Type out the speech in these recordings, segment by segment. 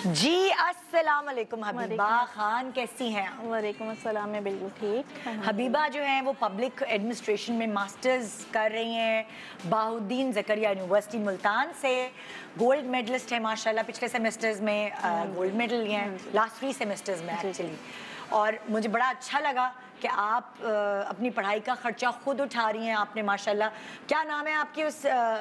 जी अस्सलाम वालेकुम हबीबा खान, कैसी हैं आप? वालेकुम अस्सलाम, मैं बिल्कुल ठीक। हबीबा जो है वो पब्लिक एडमिनिस्ट्रेशन में मास्टर्स कर रही हैं बाहुद्दीन ज़करिया यूनिवर्सिटी मुल्तान से। गोल्ड मेडलिस्ट है माशाल्लाह, पिछले सेमेस्टर्स में गोल्ड मेडल लिए हैं, लास्ट 3 सेमेस्टर्स में एक्चुअली। और मुझे बड़ा अच्छा लगा कि आप अपनी पढ़ाई का खर्चा खुद उठा रही हैं। आपने माशाल्लाह, क्या नाम है आपकी उस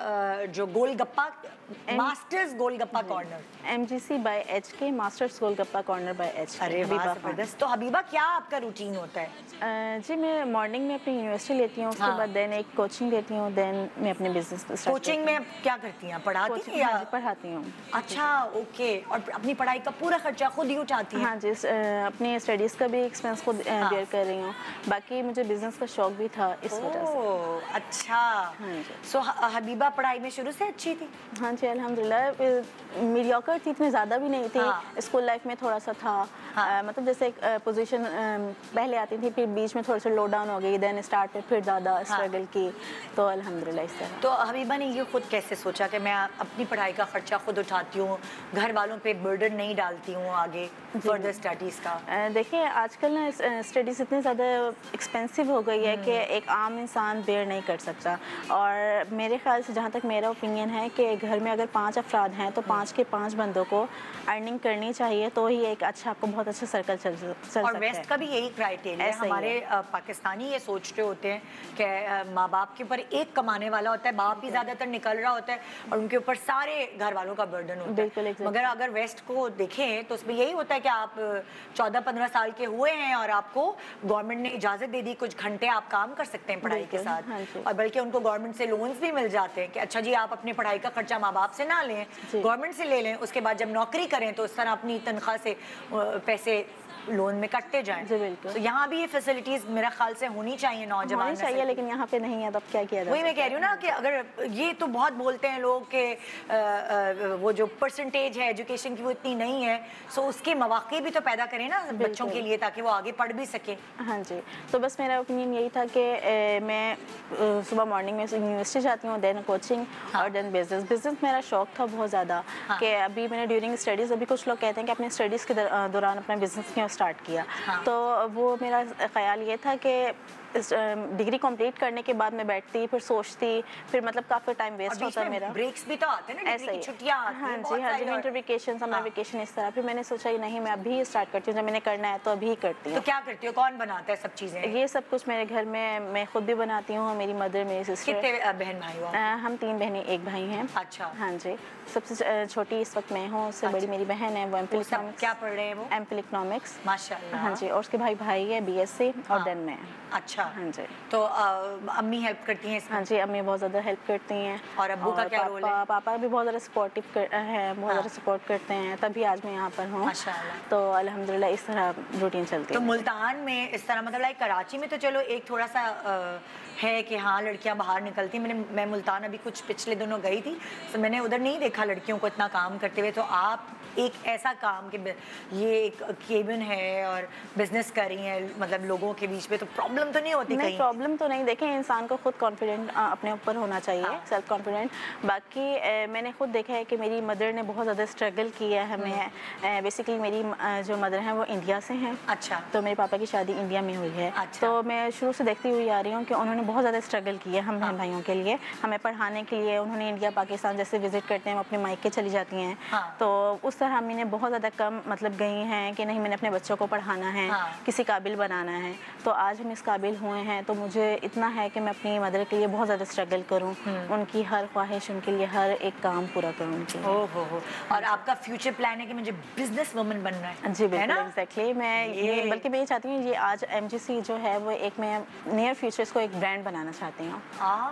जो golgappa masters golgappa corner? MGC by HK, masters golgappa corner by HK। अरे वाह, जबरदस्त। तो हबीबा, क्या आपका रूटीन होता है? जी मैं मॉर्निंग में अपनी यूनिवर्सिटी लेती हूँ, उसके बाद देन एक कोचिंग लेती हूँ, देन मैं अपने बिजनेस को स्टार्ट। कोचिंग में क्या करती हैं, पढ़ाती हैं या? हाँ जी, पढ़ाती हूँ। अच्छा, ओके। और अपनी पढ़ाई का पूरा खर्चा खुद ही उठाती हैं? हाँ जी, अपनी स्टडीज़ का भी एक्सपेंस खुद बेयर कर रही हूँ। बाकी मुझे बिजनेस का शौक भी था, इस वजह से। अच्छा। हाँ जी। सो हबीबा पढ़ाई में शुरू से अच्छी थी? हाँ जी, अल्हम्दुलिल्लाह। मीडियोकर थी, इतनी ज़्यादा भी नहीं थी। स्कूल लाइफ में थोड़ा सा था। मतलब जैसे एक पोजीशन पहले आती थी, फिर बीच में थोड़ा सा लो डाउन हो गई, देन स्टार्ट में फिर ज़्यादा स्ट्रगल की, तो अल्हम्दुलिल्लाह इस तरह। तो हबीबा ने ये खुद कैसे सोचा कि मैं अपनी पढ़ाई का खर्चा खुद उठाती हूँ, घर वालों पे बर्डन नहीं डालती हूँ आगे फर्दर स्टडीज़ का? देखिए आजकल ना स्टडीज़ इतनी ज़्यादा एक्सपेंसिव हो गई है कि एक आम इंसान बेयर नहीं कर सकता। और मेरे ख्याल से, जहाँ तक मेरा ओपिनियन है, कि घर में अगर 5 अफराद हैं तो 5 के 5 बंदों को अर्निंग करनी चाहिए, तो ही एक अच्छा, आपको बहुत अच्छा सर्कल चल सकता है। और वेस्ट का भी यही क्राइटेरिया है। हमारे पाकिस्तानी ये सोचते होते हैं कि माँ बाप के ऊपर एक कमाने वाला होता है, बाप ही ज़्यादातर निकल रहा होता है और उनके ऊपर सारे घर वालों का बर्डन होता है। मगर अगर वेस्ट को देखें तो उसमें यही होता है कि आप 14-15 साल के हुए हैं और आपको गवर्नमेंट ने इजाज़त दे दी, कुछ घंटे आप काम कर सकते हैं पढ़ाई के साथ। और बल्कि उनको गवर्नमेंट से लोन्स भी मिल जाते हैं कि अच्छा जी, आप अपनी पढ़ाई का खर्चा माँ बाप से ना लें, गवर्नमेंट से ले लें, उसके बाद जब नौकरी करें तो उस तरह अपनी तनख्वाह से पैसे लोन में कटते जाएं। जी बिल्कुल। तो यहाँ भी ये फैसिलिटीज मेरा ख्याल से होनी चाहिए नौजवान होनी चाहिए, लेकिन यहाँ पे नहीं है, तब क्या किया जाए? वही मैं कह रही हूँ ना कि अगर ये तो बहुत बोलते हैं लोग कि वो जो परसेंटेज है एजुकेशन की वो इतनी नहीं है, सो उसके मौके भी तो पैदा करें ना बच्चों के लिए, ताकि वो आगे पढ़ भी सके। हाँ जी, तो बस मेरा ओपिनियन यही था कि मैं सुबह मॉर्निंग में यूनिवर्सिटी जाती हूँ, देन कोचिंग और देन बिजनेस मेरा शौक था बहुत ज़्यादा। कि अभी मैंने ड्यूरिंग स्टडीज़, अभी कुछ लोग कहते हैं कि अपने स्टडीज़ के दौरान अपना बिजनेस क्यों स्टार्ट किया। तो वो मेरा ख्याल ये था कि डिग्री कंप्लीट करने के बाद मैं बैठती, फिर सोचती, फिर मतलब काफ़ी टाइम वेस्ट होता है मेरा। ब्रेक्स भी तो आते हैं ना, डिग्री की छुट्टियां आती हैं। हाँ जी, विंटर वेकेशन, समर वेकेशन, इस तरह। फिर मैंने सोचा ही नहीं, मैं अभी स्टार्ट करती हूँ, जब मैंने करना है तो अभी करती हूँ। तो क्या करती हो, कौन बनाता है सब चीज़ें? ये सब कुछ मेरे घर में मैं खुद भी बनाती हूँ, मेरी मदर, मेरी सिस्टर। कितने बहन भाई हो? हम 3 बहनें, 1 भाई हैं। अच्छा। हाँ जी, सबसे छोटी इस वक्त मैं हूँ, उससे बड़ी मेरी बहन है, वो एमफिल इकोनॉमिक्स। क्या पढ़ रहे हैं वो? MPhil economics. माशाल्लाह। हाँ जी, और उसके भाई है BSc और देन मैं। अच्छा। हाँ जी। तो अम्मी हेल्प करती हैं इसमें? हाँ जी, अम्मी बहुत ज़्यादा हेल्प करती हैं। और अब्बू का क्या रोल है? पापा भी बहुत ज़्यादा सपोर्टिव है, बहुत ज़्यादा सपोर्ट करते हैं, तभी आज मैं यहाँ पर हूँ माशाल्लाह। तो अल्हम्दुलिल्लाह इस तरह रूटीन चलती है। तो मुल्तान में इस तरह, मतलब लाइक कराची में तो चलो एक थोड़ा सा है कि हाँ लड़कियां बाहर निकलती। मैं मुल्तान अभी कुछ पिछले दिनों गई थी, तो मैंने उधर नहीं देखा लड़कियों को इतना काम करते हुए। तो आप एक ऐसा काम कि ये एक केबिन है और बिजनेस कर रही हैं, मतलब लोगों के बीच में, तो प्रॉब्लम तो नहीं होती? नहीं, प्रॉब्लम तो नहीं। देखें, इंसान को खुद कॉन्फिडेंट अपने ऊपर होना चाहिए, सेल्फ कॉन्फिडेंट। बाकी मैंने खुद देखा है कि मेरी मदर ने बहुत ज़्यादा स्ट्रगल किया है हमें। बेसिकली मेरी जो मदर हैं वो इंडिया से हैं। अच्छा। तो मेरे पापा की शादी इंडिया में हुई है। अच्छा। तो मैं शुरू से देखती हुई आ रही हूँ कि उन्होंने बहुत ज़्यादा स्ट्रगल किया हम बहन भाइयों के लिए, हमें पढ़ाने के लिए। उन्होंने इंडिया पाकिस्तान जैसे विजिट करते हैं, वो अपने मायके चली जाती हैं। तो उस तरह अम्मी ने बहुत ज़्यादा कम मतलब गई हैं कि नहीं, मैंने अपने बच्चों को पढ़ाना है, किसी काबिल बनाना है। तो आज हम इस काबिल हुए हैं, तो मुझे इतना है कि मैं अपनी मदर के लिए बहुत ज़्यादा स्ट्रगल करूं, उनकी हर ख्वाहिश, उनके लिए हर एक काम पूरा करूं उनके लिए। हो। और आपका फ्यूचर प्लान है कि मुझे बिजनेस वुमन बनना है? जी बिल्कुल, एग्जैक्टली। मैं बल्कि मैं ये चाहती हूँ, ये आज MGC जो है वो एक, मैं नियर फ्यूचर इसको एक ब्रांड बनाना चाहती हूँ।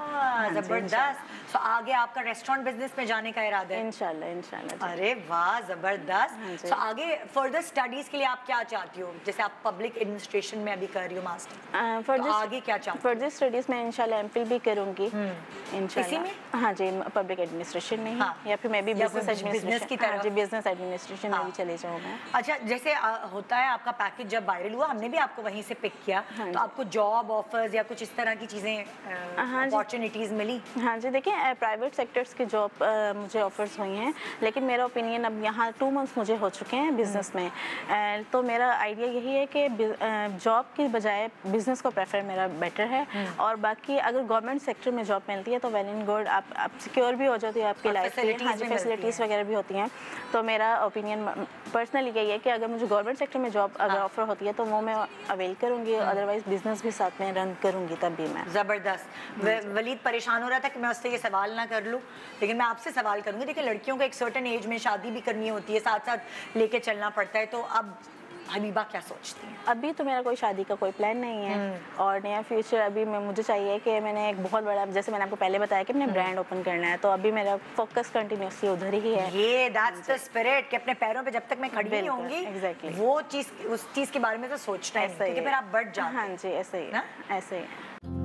जबरदस्त। तो आगे आपका रेस्टोरेंट बिजनेस में जाने का इरादा है? इंशाल्लाह। अरे वाह, जबरदस्त। तो आगे फर्दर स्टडीज के लिए आप क्या चाहती हो? जैसे आप पब्लिक एडमिनिस्ट्रेशन में अभी कर रही हो मास्टर। आगे क्या चाहती हैं? फर्दर स्टडीज में इंशाल्लाह एमफिल भी करूंगी इसी में? हाँ जी, पब्लिक एडमिनिस्ट्रेशन में ही, या फिर मैं भी बिजनेस एडमिनिस्ट्रेशन की तरफ। जी, बिजनेस एडमिनिस्ट्रेशन में भी चले जाऊँ मैं। अच्छा, जैसे होता है आपका पैकेज जब वायरल हुआ, हमने भी आपको वहीं से पिक किया, तो आपको जॉब ऑफर्स या कुछ इस तरह की चीजें, अपॉर्चुनिटीज मिली? हाँ जी, देखिए प्राइवेट सेक्टर्स की जॉब मुझे ऑफर्स हुई हैं, लेकिन मेरा ओपिनियन अब यहाँ 2 मंथ्स मुझे हो चुके हैं बिजनेस में, तो मेरा आइडिया यही है कि जॉब की बजाय बिजनेस को प्रेफर मेरा बेटर है, और बाकी अगर गवर्नमेंट सेक्टर में जॉब मिलती है तो वेल एंड गुड, आप सिक्योर भी हो जाती है आपकी लाइफ की, हाँ जी, फैसिलिटीज़ वगैरह भी होती हैं। तो मेरा ओपिनियन पर्सनली यही है कि अगर मुझे गवर्नमेंट सेक्टर में जॉब अगर ऑफर होती है तो वो मैं अवेल करूँगी, अदरवाइज बिजनेस भी साथ में रन करूँगी तब भी मैं। ज़बरदस्त। वलीद परेशान हो रहा था कि मैं उससे ये सवाल ना कर लूँ, लेकिन मैं आपसे सवाल करूँगी। देखिए, लड़कियों को एक सर्टेन एज में शादी भी करनी होती है, साथ साथ लेके चलना पड़ता है, तो अब हबीबा क्या सोचती हैं? अभी तो मेरा कोई शादी का कोई प्लान नहीं है, और नया फ्यूचर अभी मुझे चाहिए कि मैंने एक बहुत बड़ा, जैसे मैंने आपको पहले बताया कि मैंने ब्रांड ओपन करना है, तो अभी मेरा फोकस कंटिन्यूसली उधर ही है। ये दैट्स द स्पिरिट कि अपने पैरों पे जब तक मैं खड़ी नहीं होंगी, एग्जैक्टली वो चीज़, उस चीज़ के बारे में तो सोचना है, क्योंकि फिर आप बढ़ जाते हैं। हाँ जी, ऐसे ही, ऐसे ही।